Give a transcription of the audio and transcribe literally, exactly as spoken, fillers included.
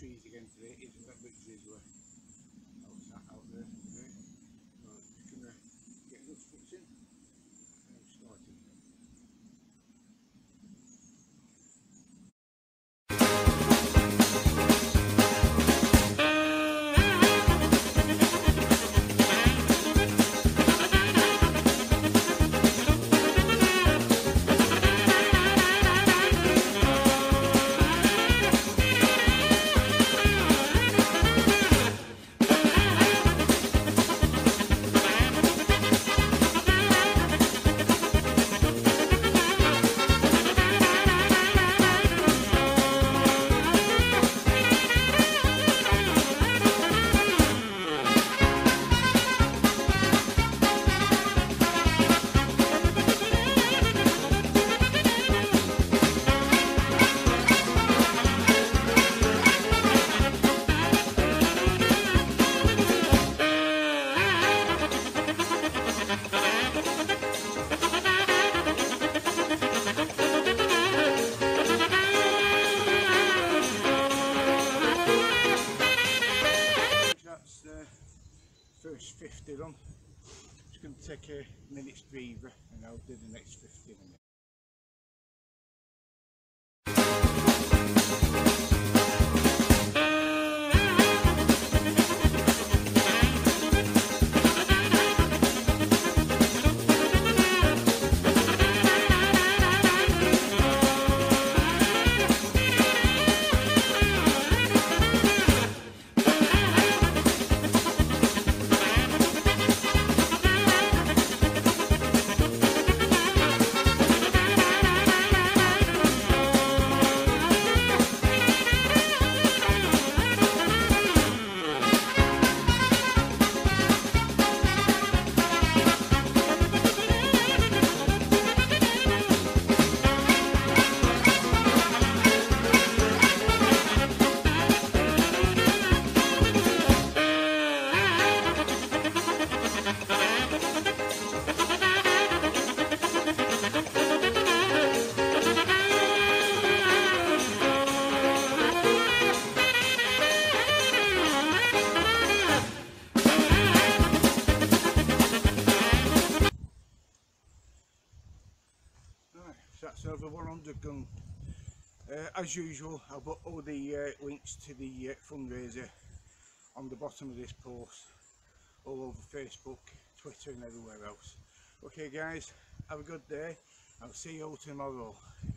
trees again today. It isn't that big drizzler out, out there today. So I'm just going to get those foot in and start it. First fifty done. It's going to take a minute's breather and I'll do the next fifty in a minute. So that's over one hundred gone. Uh, as usual, I'll put all the uh, links to the uh, fundraiser on the bottom of this post, all over Facebook, Twitter and everywhere else. Okay guys, have a good day. I'll see you all tomorrow.